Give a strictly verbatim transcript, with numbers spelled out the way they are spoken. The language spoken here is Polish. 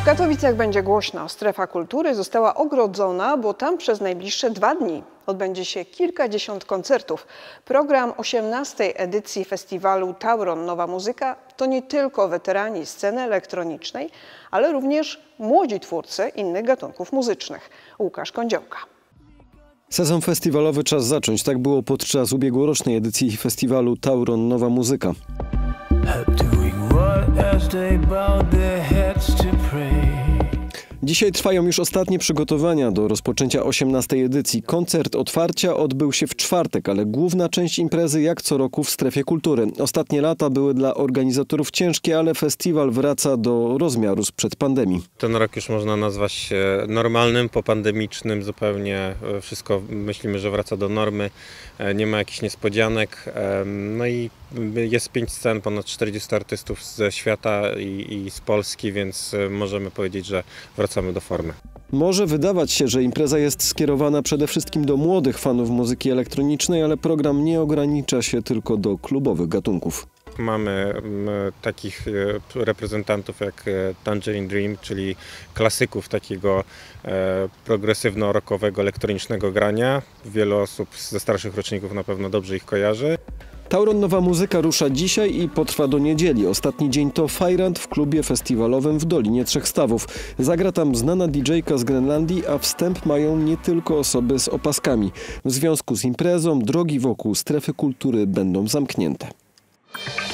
Katowicach będzie głośno. Strefa kultury została ogrodzona, bo tam przez najbliższe dwa dni odbędzie się kilkadziesiąt koncertów. Program osiemnastej edycji festiwalu Tauron Nowa Muzyka to nie tylko weterani sceny elektronicznej, ale również młodzi twórcy innych gatunków muzycznych. Łukasz Kądziołka. Sezon festiwalowy czas zacząć. Tak było podczas ubiegłorocznej edycji festiwalu Tauron Nowa Muzyka. Dzisiaj trwają już ostatnie przygotowania do rozpoczęcia osiemnastej edycji. Koncert otwarcia odbył się w czwartek, ale główna część imprezy jak co roku w strefie kultury. Ostatnie lata były dla organizatorów ciężkie, ale festiwal wraca do rozmiaru sprzed pandemii. Ten rok już można nazwać normalnym, popandemicznym zupełnie. Wszystko myślimy, że wraca do normy. Nie ma jakichś niespodzianek. No i jest pięć scen, ponad czterdziestu artystów ze świata i, i z Polski, więc możemy powiedzieć, że wracamy do formy. Może wydawać się, że impreza jest skierowana przede wszystkim do młodych fanów muzyki elektronicznej, ale program nie ogranicza się tylko do klubowych gatunków. Mamy takich reprezentantów jak Tangerine Dream, czyli klasyków takiego progresywno-rockowego, elektronicznego grania. Wiele osób ze starszych roczników na pewno dobrze ich kojarzy. Tauron Nowa Muzyka rusza dzisiaj i potrwa do niedzieli. Ostatni dzień to Fajrant w klubie festiwalowym w Dolinie Trzech Stawów. Zagra tam znana didżejka z Grenlandii, a wstęp mają nie tylko osoby z opaskami. W związku z imprezą drogi wokół strefy kultury będą zamknięte.